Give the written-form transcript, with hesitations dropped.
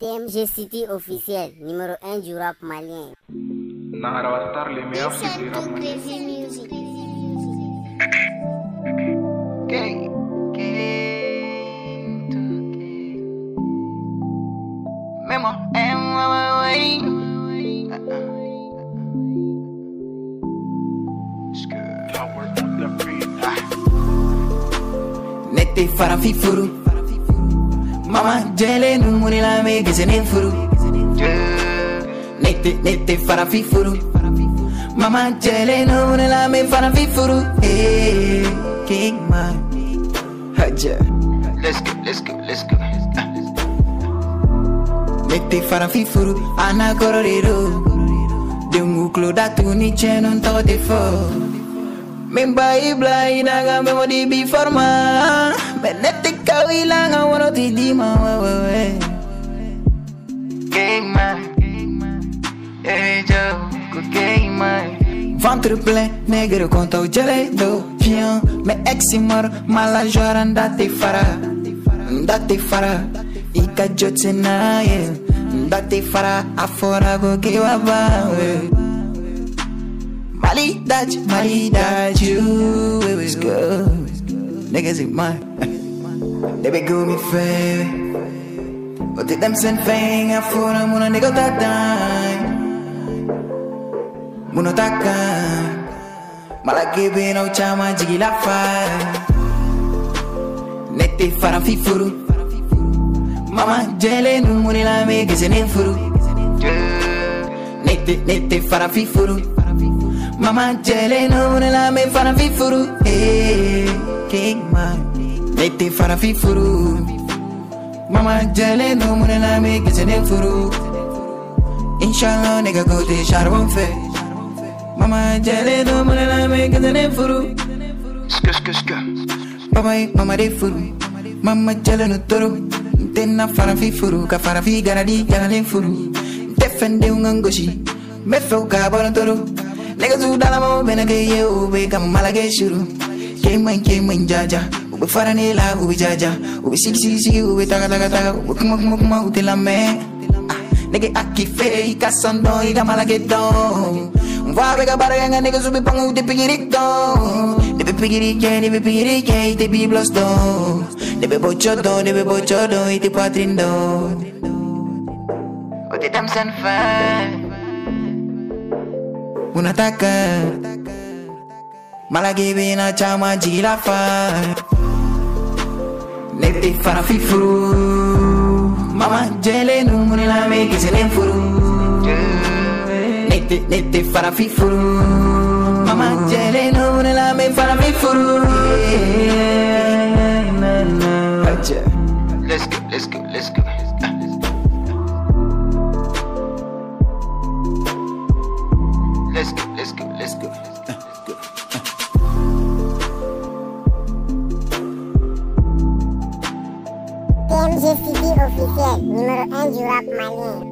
TMG City officiel, numéro 1 du rap malien. Nahara Star, les meilleurs fils du rap malien. Nete fara fi furu Mama jele nu muni la me gese ne furu Nete fara fi furu Mama jele nu muni la me fara fi furu Hey, king man Haja Let's go Nete fara fi furu Ana kororero Dungu kloda tu ni chenon to te fo Memba iblai naga memo di bi forma Benete kawila nga wono ti di ma wewe Game man Joe Game man Ventre plein, negro conta o gele do pion Me eximor, mala jora ndate fara Ika jotse na ye Ndate fara, afora go ke wabawe Malidade, you, it was good. Niggas ain't mine. They be good me fair. But they them send fang, I for them when a nigga that die. Muno takan. Malaki be no chama jigi la fire. Nete faran fi furu. Mama jele nu muni la me gese ne furu. Nete faran fi furu. Mama jele no la me fara fi furu Hey, king man Nete fara fi furu Mama jele no la me gese ne furu Inshallah nigga go te charbon fe Mama jele no la me gese ne furu Ska Mama de furu Mama jele no toro Tena fara fi furu Ka fara fi garadi garale furu Defende ungangoshi Me feu ka bono toro Niggas who dala mo bena ke ye ube kama malage shuru Keman jaja Ube farane la ube jaja Ube siki ube taga Ube kuma ute la me Nigga aki fe ika sondo ika malage do Mwa bega baraga nga niggas ube pangu ute pigirik do Nebe pigirike ite biblos do Nebe bocho do ite patrin do Ute damsan fa Unataka Malagi bina chama jila fa Nete fara fi furu Mama jele nu muni la me kese ne furu Nete fara fi furu Mama jele nu muni la me fara fi furu Let's go Let's go. TMG City officiel, numéro 1 du rap malien.